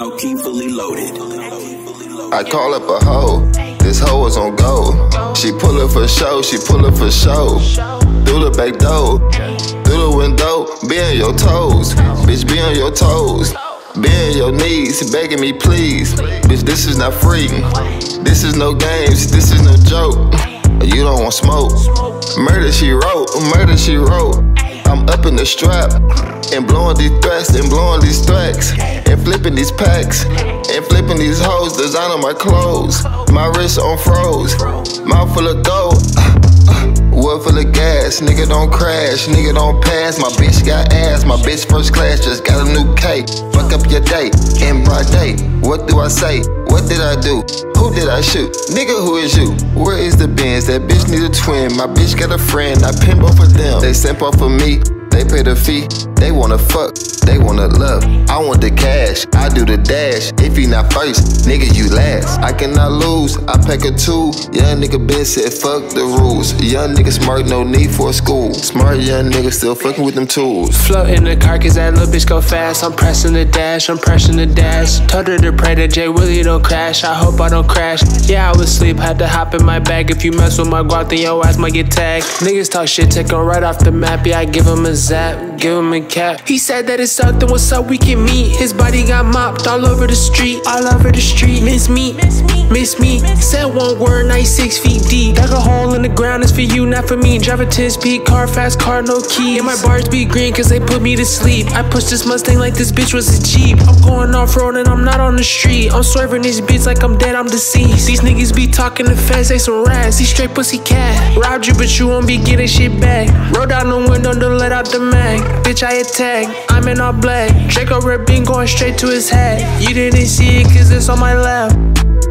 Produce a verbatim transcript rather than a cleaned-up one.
Low-key fully loaded. I call up a hoe, this hoe was on go. She pull up for show, she pull up for show. Through the back door, through the window, be on your toes. Bitch, be on your toes. Be on your knees, begging me please. Bitch, this is not free. This is no games, this is no joke. You don't want smoke. Murder she wrote, murder she wrote. I'm up in the strap and blowing these threats and blowing these threats and flipping these packs and flipping these hoes. Design on my clothes, my wrist on froze, mouth full of gold. Wood full of gas, nigga don't crash, nigga don't pass. My bitch got ass, my bitch first class, just got a new K. Fuck up your day, in broad day. What do I say? What did I do? Who did I shoot? Nigga, who is you? Where is the Benz? That bitch need a twin. My bitch got a friend, I pin both of them. They sent off for me, they pay the fee. They wanna fuck, they wanna love. I want the cash, I do the dash. If you not first, nigga, you last. I cannot lose, I pack a two. Young nigga been said fuck the rules. Young nigga smart, no need for a school. Smart young nigga still fucking with them tools. Float in the car cause that little bitch go fast. I'm pressing the dash, I'm pressing the dash. Told her to pray that Jay Willie don't crash. I hope I don't crash. Yeah, I was asleep, had to hop in my bag. If you mess with my guap, then your ass might get tagged. Niggas talk shit, take them right off the map. Yeah, I give him a zap, give him a cap. He said that it's something, what's up, we can meet. His body got mopped all over the street, all over the street. Miss me, miss me. Said one word, now he's six feet deep. Dug a hole in the ground, it's for you, not for me. Drive a ten speed car, fast car, no keys. And my bars be green cause they put me to sleep. I push this Mustang like this bitch was a Jeep. I'm going off-road and I'm not on the street. I'm swerving this bitch like I'm dead, I'm deceased. These niggas be talking to fast, they some rats. He straight pussy cat. Robbed you but you won't be getting shit back. Roll down the window, don't let out the mag. Bitch, I attack, I'm in all black. Draco Red Bean going straight to his head. You didn't see it cause it's on my lap.